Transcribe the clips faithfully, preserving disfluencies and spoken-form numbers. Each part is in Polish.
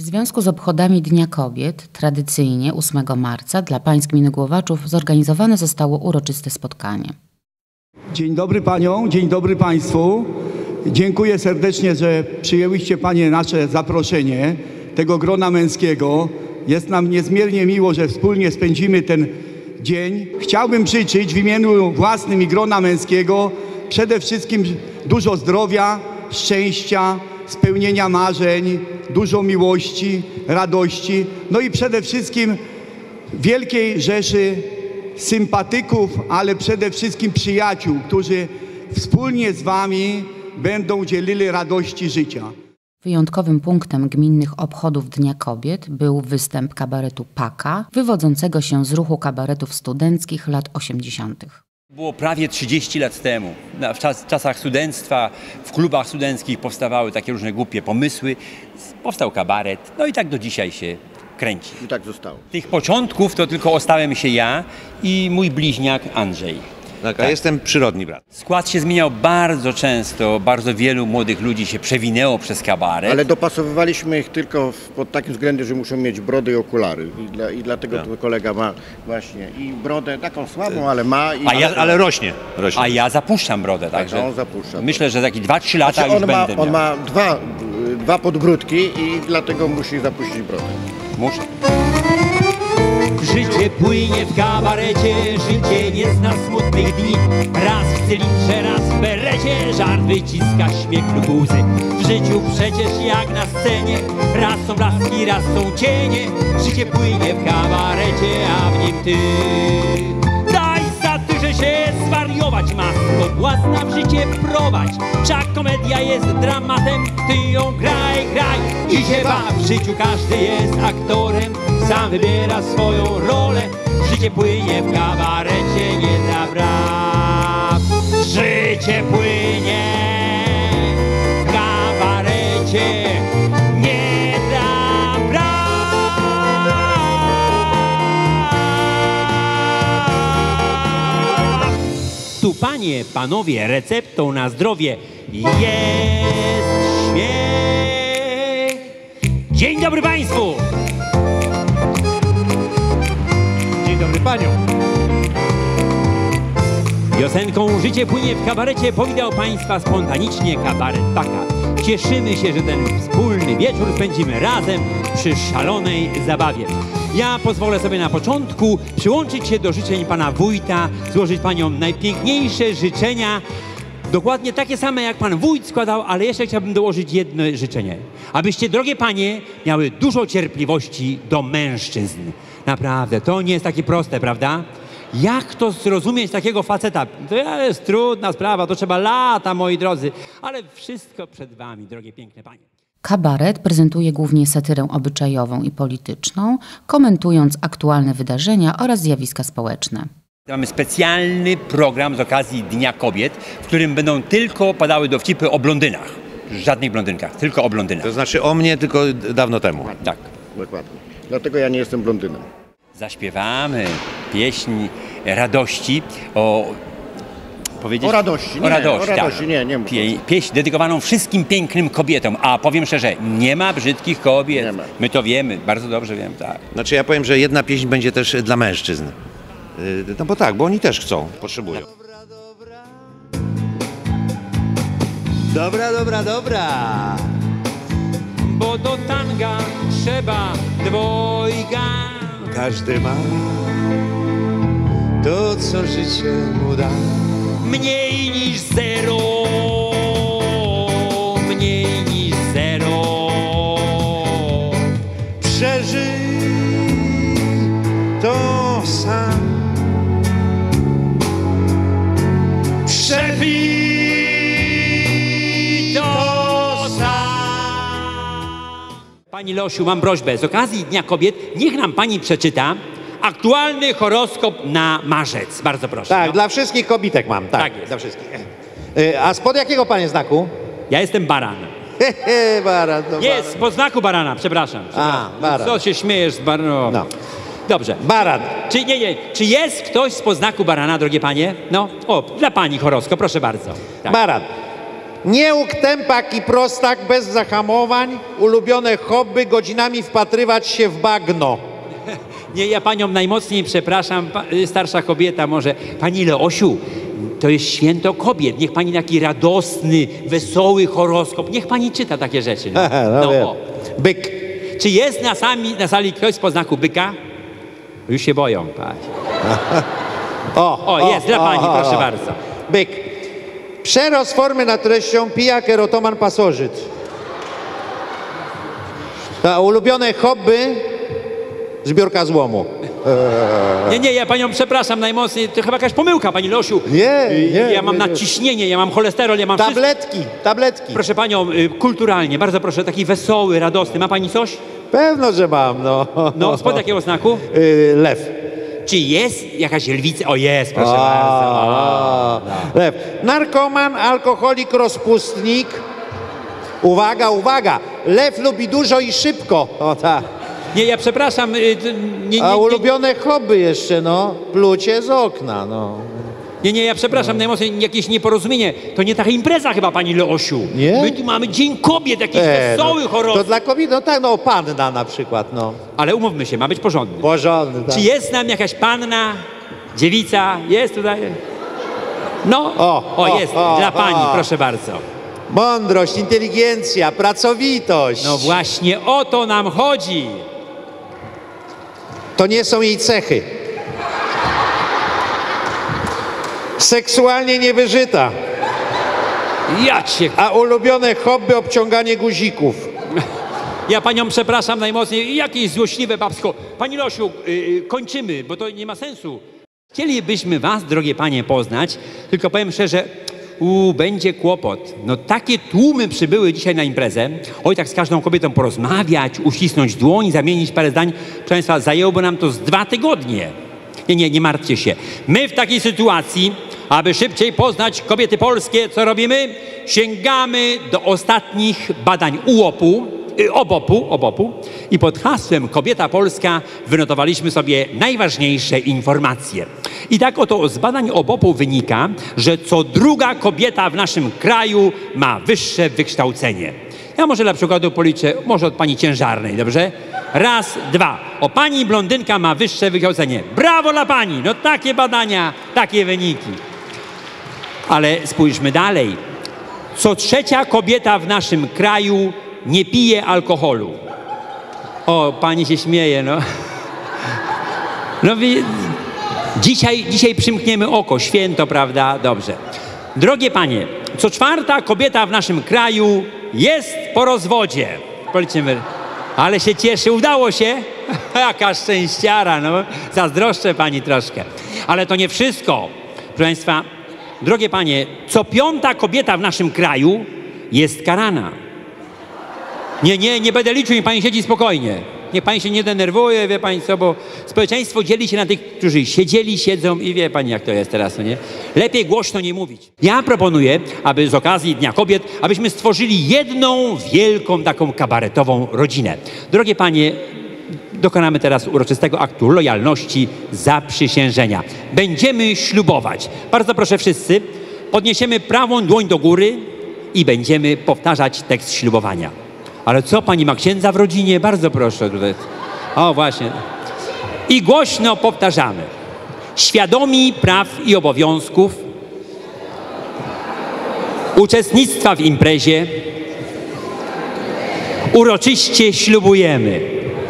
związku z obchodami Dnia Kobiet tradycyjnie ósmego marca dla pań z gminy Głowaczów zorganizowane zostało uroczyste spotkanie. Dzień dobry paniom, dzień dobry państwu. Dziękuję serdecznie, że przyjęłyście panie nasze zaproszenie tego grona męskiego. Jest nam niezmiernie miło, że wspólnie spędzimy ten dzień. Chciałbym życzyć w imieniu własnym i grona męskiego przede wszystkim dużo zdrowia, szczęścia, spełnienia marzeń, dużo miłości, radości, no i przede wszystkim wielkiej rzeszy sympatyków, ale przede wszystkim przyjaciół, którzy wspólnie z wami będą dzielili radości życia. Wyjątkowym punktem gminnych obchodów Dnia Kobiet był występ kabaretu Paka, wywodzącego się z ruchu kabaretów studenckich lat osiemdziesiątych. Było prawie trzydzieści lat temu. W czas, czasach studenctwa, w klubach studenckich powstawały takie różne głupie pomysły. Powstał kabaret, no i tak do dzisiaj się kręci. I tak zostało. Tych początków to tylko ostałem się ja i mój bliźniak Andrzej. Tak, a tak. jestem przyrodni brat. Skład się zmieniał bardzo często, bardzo wielu młodych ludzi się przewinęło przez kabaret. Ale dopasowywaliśmy ich tylko pod takim względem, że muszą mieć brodę i okulary. I, dla, i dlatego no. tu kolega ma właśnie i brodę taką słabą, ale ma. I A ja, ale rośnie. rośnie. A ja zapuszczam brodę, tak, także on zapuszcza. myślę, że za jakieś dwa trzy lata Znaczy, już on ma, będę on miał. ma dwa, dwa podbródki i dlatego musi zapuścić brodę. Muszę. Życie płynie w kabarecie, życie nie zna smutnych dni. Raz w cylindrze, raz w berecie, żart wyciska śmiech lub łzy. W życiu przecież jak na scenie, raz są blaski, raz są cienie. Życie płynie w kabarecie, a w nim ty. Daj satyrze się zwariować, masko własna w życie prowadź. Wszak komedia jest dramatem, ty ją graj, graj i się baw. W życiu każdy jest aktorem, sam wybiera swoją rolę. Życie płynie w kabarecie, nie da brak. Życie płynie w kabarecie, nie da brak. Tu panie, panowie, receptą na zdrowie jest śmiech. Dzień dobry państwu! Dzień dobry paniom. Piosenką Życie płynie w kabarecie powitał państwa spontanicznie kabaret Paka. Cieszymy się, że ten wspólny wieczór spędzimy razem przy szalonej zabawie. Ja pozwolę sobie na początku przyłączyć się do życzeń pana wójta, złożyć paniom najpiękniejsze życzenia, dokładnie takie same jak pan wójt składał, ale jeszcze chciałbym dołożyć jedno życzenie. Abyście, drogie panie, miały dużo cierpliwości do mężczyzn. Naprawdę, to nie jest takie proste, prawda? Jak to zrozumieć takiego faceta? To jest trudna sprawa, to trzeba lata, moi drodzy. Ale wszystko przed wami, drogie piękne panie. Kabaret prezentuje głównie satyrę obyczajową i polityczną, komentując aktualne wydarzenia oraz zjawiska społeczne. Mamy specjalny program z okazji Dnia Kobiet, w którym będą tylko padały dowcipy o blondynach. Żadnych blondynkach, tylko o blondynach. To znaczy o mnie tylko dawno temu. Tak. Dokładnie. Dlatego ja nie jestem blondynem. Zaśpiewamy pieśń radości o... Powiedzieć? O radości, nie, o radości, o radości, tak. nie, nie mów. Pie, pieśń dedykowaną wszystkim pięknym kobietom. A powiem szczerze, nie ma brzydkich kobiet. Nie ma. My to wiemy, bardzo dobrze wiem, tak. Znaczy ja powiem, że jedna pieśń będzie też dla mężczyzn. Yy, No bo tak, bo oni też chcą, potrzebują. Dobra, dobra, dobra. Bo do tanga trzeba dwojga. Każdy ma to, co życie mu da. Mniej niż zero. Mniej niż zero. Przeżyj to sam. Przepij to sam. Pani Losiu, mam prośbę. Z okazji Dnia Kobiet niech nam pani przeczyta aktualny horoskop na marzec. Bardzo proszę. Tak, no. dla wszystkich kobitek mam, tak, Tak jest. dla wszystkich. Y, A spod jakiego pan jest znaku? Ja jestem baran. Hehe, baran, no Jest, baran. po znaku barana, przepraszam. przepraszam. baran. Co się śmiejesz z barana? No. Dobrze. Baran. Czy, nie, nie. Czy jest ktoś z poznaku barana, drogie panie? No, o, dla pani horoskop, proszę bardzo. Tak. Baran. Nieuk, tempak i prostak bez zahamowań, ulubione hobby, godzinami wpatrywać się w bagno. Nie, ja panią najmocniej przepraszam, pa, starsza kobieta może. Pani Leosiu, to jest święto kobiet. Niech pani taki radosny, wesoły horoskop, niech pani czyta takie rzeczy. No, no, no, o. Byk. Czy jest na, sami, na sali ktoś z poznaku byka? Już się boją, patrz. O, O, jest, dla pani, o, proszę o. bardzo. Byk. Przerost formy nad treścią, pijak, erotoman, pasożyt. Ta ulubione hobby, zbiórka złomu. Nie, nie, ja panią przepraszam najmocniej, to chyba jakaś pomyłka, pani Losiu. Nie, nie, Ja mam nie, nie. nadciśnienie, ja mam cholesterol, ja mam wszystko. Tabletki, tabletki. Proszę panią, y, kulturalnie, bardzo proszę, taki wesoły, radosny. Ma pani coś? Pewno, że mam, no. No, spod jakiego znaku? Yy, lew. Czy jest jakaś lwica? O, jest, proszę A, bardzo. a, lew. Narkoman, alkoholik, rozpustnik. Uwaga, uwaga. Lew lubi dużo i szybko. O tak. Nie, ja przepraszam. y, t- Nie, nie, A nie, ulubione hobby jeszcze, no. Plucie z okna, no. nie, nie, ja przepraszam najmocniej, jakieś nieporozumienie. To nie taka impreza chyba, pani Leosiu. Nie? My tu mamy Dzień Kobiet, jakiś E, wesoły no, horoskop. to dla kobiet, no tak, no panna na przykład, no. Ale umówmy się, ma być porządny. Porządny, tak. Czy jest nam jakaś panna, dziewica? Jest tutaj? No, O, o, o, jest, o, dla pani, o. proszę bardzo. Mądrość, inteligencja, pracowitość. No właśnie o to nam chodzi. To nie są jej cechy. Seksualnie niewyżyta. Ja cię... A ulubione hobby obciąganie guzików. Ja panią przepraszam najmocniej. Jakieś złośliwe babsko. Pani Losiu, yy, kończymy, bo to nie ma sensu. Chcielibyśmy was, drogie panie, poznać, tylko powiem szczerze, u, będzie kłopot. No takie tłumy przybyły dzisiaj na imprezę. Oj, tak z każdą kobietą porozmawiać, uścisnąć dłoń, zamienić parę zdań. Proszę państwa, zajęłoby nam to z dwa tygodnie. Nie, nie, nie martwcie się. My w takiej sytuacji, aby szybciej poznać kobiety polskie, co robimy? Sięgamy do ostatnich badań U O P-u, y, obopu, obopu i pod hasłem Kobieta Polska wynotowaliśmy sobie najważniejsze informacje. I tak oto z badań obopu wynika, że co druga kobieta w naszym kraju ma wyższe wykształcenie. Ja może dla przykładu policzę, może od pani ciężarnej, dobrze? Raz, dwa. O, pani blondynka ma wyższe wykształcenie. Brawo dla pani! No takie badania, takie wyniki. Ale spójrzmy dalej. Co trzecia kobieta w naszym kraju nie pije alkoholu. O, pani się śmieje, no. No wi- dzisiaj, dzisiaj przymkniemy oko, święto, prawda? Dobrze. Drogie panie, co czwarta kobieta w naszym kraju jest po rozwodzie. Policzymy. Ale się cieszy, udało się. Jaka szczęściara, no. Zazdroszczę pani troszkę. Ale to nie wszystko. Proszę państwa, drogie panie, co piąta kobieta w naszym kraju jest karana. Nie, nie, nie będę liczył, niech pani siedzi spokojnie. Niech pani się nie denerwuje, wie pani co, bo społeczeństwo dzieli się na tych, którzy siedzieli, siedzą i wie pani jak to jest teraz, no nie? Lepiej głośno nie mówić. Ja proponuję, aby z okazji Dnia Kobiet, abyśmy stworzyli jedną wielką taką kabaretową rodzinę. Drogie panie, dokonamy teraz uroczystego aktu lojalności zaprzysiężenia. Będziemy ślubować. Bardzo proszę wszyscy, podniesiemy prawą dłoń do góry i będziemy powtarzać tekst ślubowania. Ale co, pani ma księdza w rodzinie? Bardzo proszę tutaj. O, właśnie. I głośno powtarzamy. Świadomi praw i obowiązków, uczestnictwa w imprezie, uroczyście ślubujemy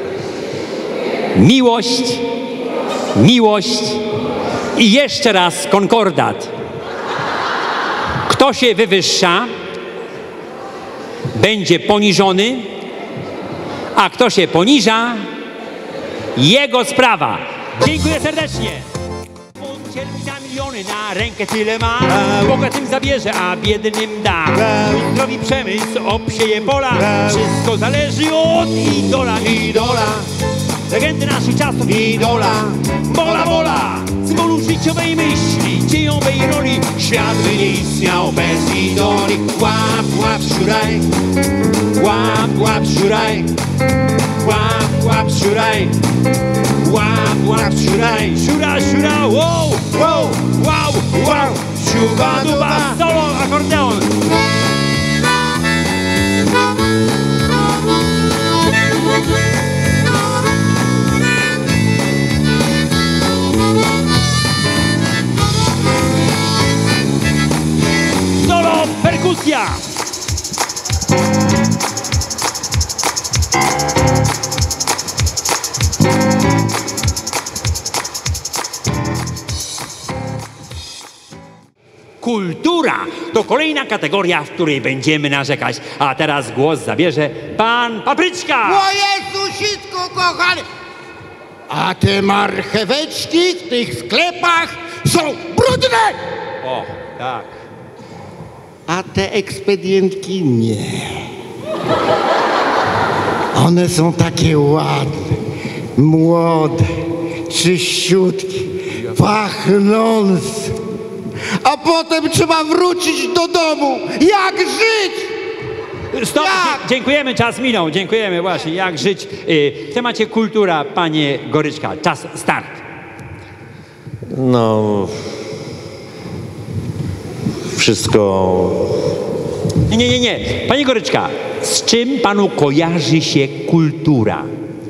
miłość, miłość i jeszcze raz konkordat. Kto się wywyższa, będzie poniżony, a kto się poniża, jego sprawa. Dziękuję serdecznie. On cierpi za miliony, na rękę tyle ma, bogatym zabierze, a biednym da. Zdrowi przemysł obsieje pola, wszystko zależy od idola, idola. Legendy naszych czasów, idola, bola, bola. Symbolu życiowej myśli, dziejowej roli. Świat by nie istniał bez idoli. Łap, łap, szuraj, łap, łap, szuraj, łap, łap, szuraj, łap, łap, szuraj, szura, szura, wow, wow, wow, wow, siuba, duba, solo, akordeon. Kultura to kolejna kategoria, w której będziemy narzekać. A teraz głos zabierze pan Papryczka. O Jezusitku kochany! A te marcheweczki w tych sklepach są brudne! O, tak. A te ekspedientki nie. One są takie ładne, młode, czyściutkie, pachnące. A potem trzeba wrócić do domu. Jak żyć? Stop, Jak? Dzie- dziękujemy, czas minął, dziękujemy właśnie. Jak żyć y, w temacie kultura, panie Goryczka. Czas, start. No... Wszystko... Nie, nie, nie, nie. Panie Goryczka, z czym panu kojarzy się kultura?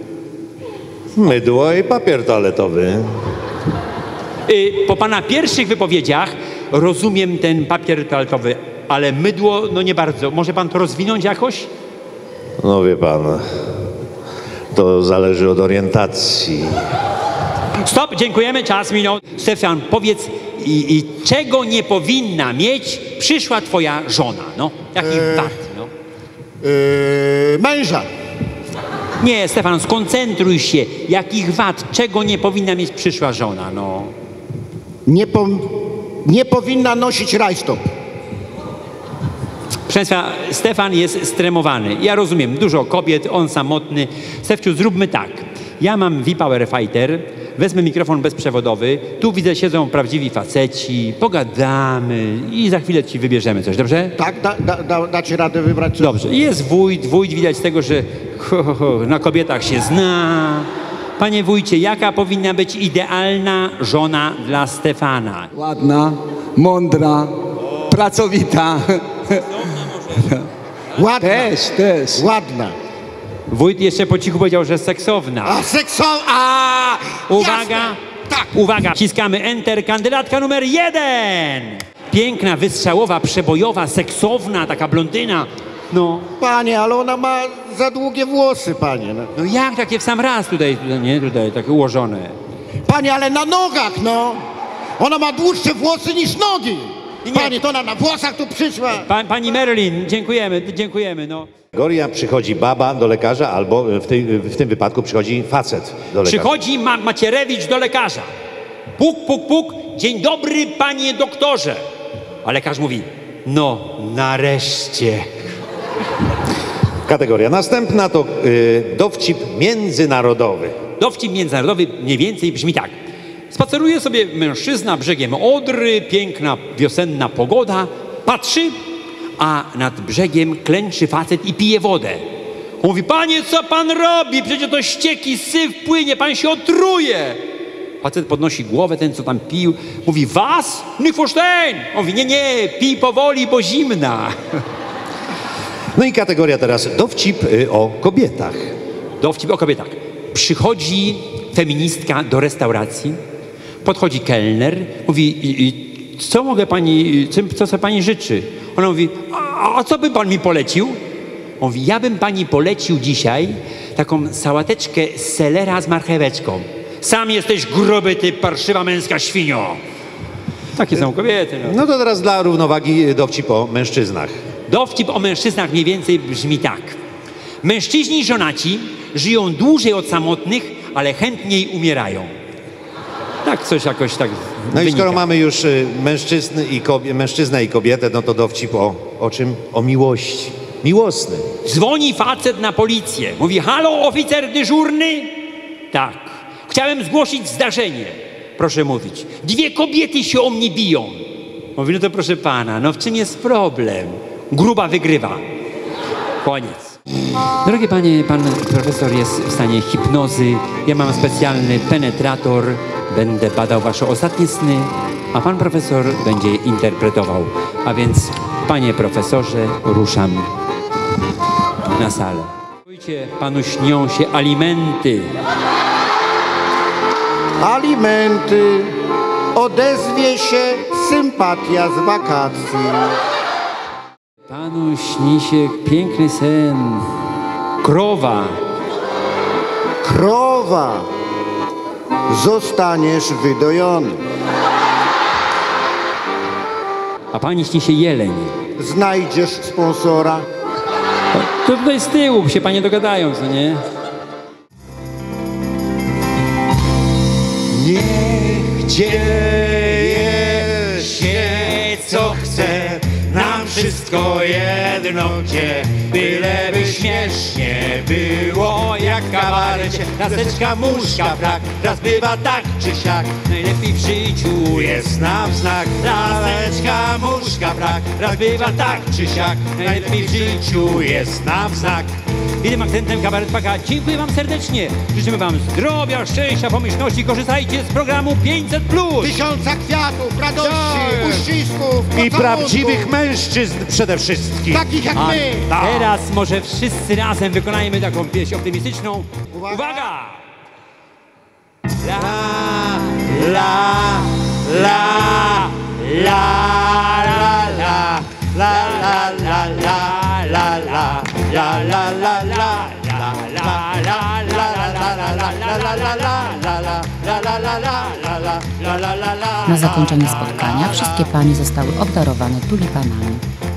Mydło i papier toaletowy. Y, po pana pierwszych wypowiedziach rozumiem ten papier toaletowy, ale mydło, no nie bardzo. Może pan to rozwinąć jakoś? No wie pan, to zależy od orientacji. Stop, dziękujemy, czas minął. Stefan, powiedz, i, i czego nie powinna mieć przyszła twoja żona, no? Jakich Eee. wad, no? Yy, męża. Nie, Stefan, skoncentruj się. Jakich wad, czego nie powinna mieć przyszła żona, no? Nie, po, nie powinna nosić rajstop. Proszę Państwa, Stefan jest stremowany. Ja rozumiem, dużo kobiet, on samotny. Stefciu, zróbmy tak. Ja mam V-Power Fighter, wezmę mikrofon bezprzewodowy, tu widzę siedzą prawdziwi faceci, pogadamy i za chwilę ci wybierzemy coś, dobrze? Tak, da, da, da, dacie radę wybrać coś? Dobrze. Jest wójt, wójt widać z tego, że ho, ho, ho, na kobietach się zna. Panie wójcie, jaka powinna być idealna żona dla Stefana? Ładna, mądra, pracowita. Ładna. Też, też. Ładna. Wójt jeszcze po cichu powiedział, że seksowna. A seksowa... A, Uwaga, jasne. Tak. uwaga, wciskamy Enter, kandydatka numer jeden. Piękna, wystrzałowa, przebojowa, seksowna, taka blondyna. No, Panie, ale ona ma za długie włosy, panie. No. no jak takie w sam raz tutaj, tutaj, nie, tutaj takie ułożone. Panie, ale na nogach, no. Ona ma dłuższe włosy niż nogi. Nie. Panie, to ona na włosach tu przyszła. Pa, pani Marilyn, dziękujemy, dziękujemy, no. Kategoria przychodzi baba do lekarza albo w, tej, w tym wypadku przychodzi facet do lekarza. Przychodzi ma Macierewicz do lekarza. Puk, puk, puk. Dzień dobry, panie doktorze. A lekarz mówi, no nareszcie. Kategoria następna to y, dowcip międzynarodowy. Dowcip międzynarodowy mniej więcej brzmi tak. Spaceruje sobie mężczyzna brzegiem Odry, piękna wiosenna pogoda, patrzy, a nad brzegiem klęczy facet i pije wodę. On mówi, panie, co pan robi? Przecież to ścieki, syf płynie, pan się otruje. Facet podnosi głowę, ten co tam pił, mówi, was? Nicht verstehen. On mówi, nie, nie, pij powoli, bo zimna. No i kategoria teraz dowcip y, o kobietach. Dowcip o kobietach. Przychodzi feministka do restauracji, podchodzi kelner, mówi, i, i, co mogę pani, co sobie pani życzy? Ona mówi, a, a co by pan mi polecił? On mówi, ja bym pani polecił dzisiaj taką sałateczkę z selera z marcheweczką. Sam jesteś gruby, ty parszywa męska świnio. Takie są kobiety. No. No to teraz dla równowagi dowcip o mężczyznach. Dowcip o mężczyznach mniej więcej brzmi tak. Mężczyźni żonaci żyją dłużej od samotnych, ale chętniej umierają. Tak coś jakoś tak No i wynika. skoro mamy już y, mężczyzn i kobie, mężczyznę i kobietę, no to dowcip o, o czym? O miłości. Miłosny. Dzwoni facet na policję. Mówi, halo, oficer dyżurny? Tak. Chciałem zgłosić zdarzenie. Proszę mówić. Dwie kobiety się o mnie biją. Mówi, no to proszę pana, no w czym jest problem? Gruba wygrywa. Koniec. Drogie panie, pan profesor jest w stanie hipnozy. Ja mam specjalny penetrator. Będę badał wasze ostatnie sny, a pan profesor będzie je interpretował. A więc, panie profesorze, ruszam na salę. Panu śnią się alimenty. Alimenty. Odezwie się sympatia z wakacji. Panu śni się piękny sen. Krowa. Krowa. Zostaniesz wydojony. A pani śni się jeleń. Znajdziesz sponsora. To tutaj z tyłu się panie dogadają, co nie? Niech dzieje się co chce, nam wszystko jedno gdzie, byleby śmiesznie było jak w kabarecie. Laseczka, muszka, brak, raz bywa tak czy siak, najlepiej w życiu jest nam znak. Laseczka, muszka, brak, raz bywa tak czy siak, najlepiej w życiu jest nam znak. Tym akcentem Kabaret Paka dziękuję wam serdecznie. Życzymy wam zdrowia, szczęścia, pomyślności. Korzystajcie z programu pięćset plus. Tysiąca kwiatów, radości, Tak. uścisków, I pocałunków. prawdziwych mężczyzn przede wszystkim. Takich jak A my. teraz może wszyscy razem wykonajmy taką pieśń optymistyczną. Uwaga! Uwaga! La, la, la, la, la, la, la, la, la, la, la, la, la, la, la, la, Na zakończenie spotkania wszystkie panie zostały obdarowane tulipanami.